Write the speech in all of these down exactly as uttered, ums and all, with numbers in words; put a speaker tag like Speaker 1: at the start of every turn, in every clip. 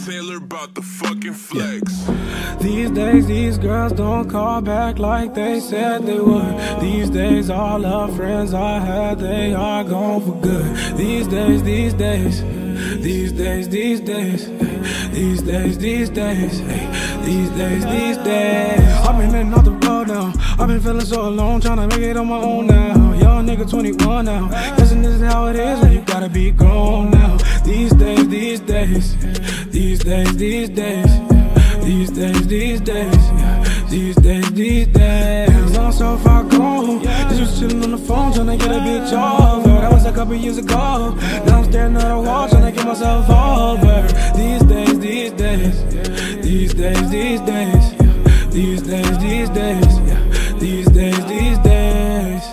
Speaker 1: Taylor about the fucking flex.
Speaker 2: Yeah. These days, these girls don't call back like they said they would. These days, all our friends I had, they are gone for good. These days, these days, these days, these days, these days, these days, these days, these days. I've been in off the road now. I've been feeling so alone, trying to make it on my own now. Young nigga twenty-one now. Guessing this is how it is when you gotta be grown now. These days, these days, these days, these days, these days, these days, these days, these days. I'm so far gone. Just was chillin' on the phone, tryna get a bitch over. That was a couple years ago. Now I'm staring at a wall, tryna get myself over. These days, these days, these days, these days, these days, these days, these days, these days.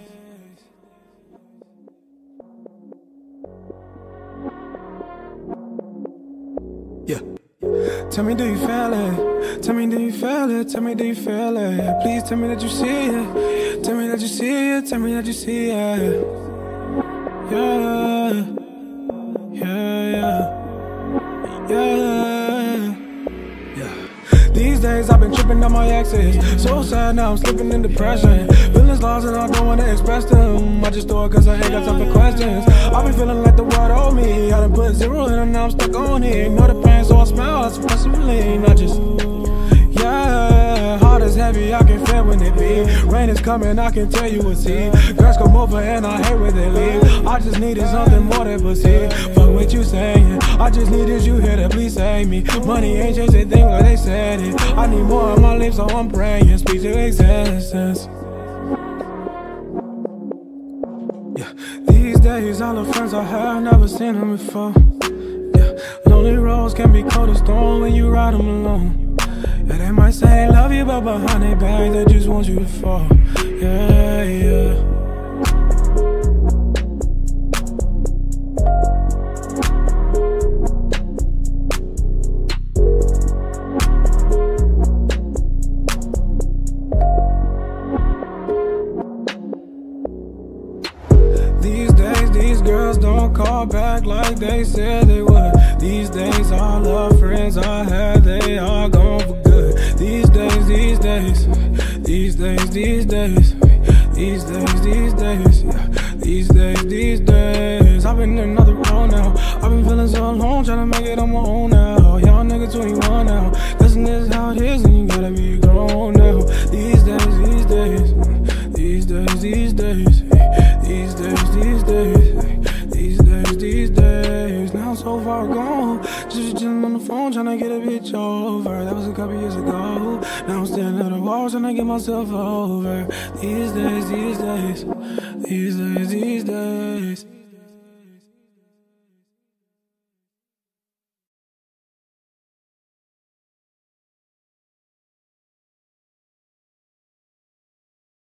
Speaker 2: Yeah. Tell me, do you feel it? Tell me, do you feel it? Tell me, do you feel it? Please tell me that you see it. Tell me that you see it. Tell me that you see it. Yeah, yeah, yeah, yeah, yeah. These days I've been tripping on my exes. So sad now I'm slipping in depression. Feelings lost and I don't wanna express them. I just do it cause I ain't got time for questions. I've been feeling like the world owed me. I done put zero in and now I'm stuck on it. Ignore the pain so I smile expressively. Not just, yeah. Heart is heavy, I can feel when it beat. Rain is coming, I can tell you what's see. Girls come over and I hate when they leave. I just needed something more than pussy. Fuck what you saying, I just needed you here to please save me. Money ain't changing things like they said it. I need more on my lips so I'm praying, speak to existence. Yeah. These days all the friends I have, never seen them before. Yeah. Lonely roads can be cold as stone when you ride them alone. Yeah, they might say they love you, but behind their back they just want you to fall. Yeah, yeah. These days, these girls don't call back like they said they would. These days, all the friends I had, they are gone for good. These days, these days, these days, these days, these days, these days, these days, these days. I've been in another road now. I've been feeling so alone, trying to make it on my own now. Young nigga twenty-one now. Listen, this is how it is, and you gotta be grown now. These days, these days, these days, these days. These days, these days, these days, these days. Now I'm so far gone. Just chillin' on the phone, tryna get a bitch over. That was a couple years ago. Now I'm standing at the wall, tryna get myself over. These days, these days, these days, these days.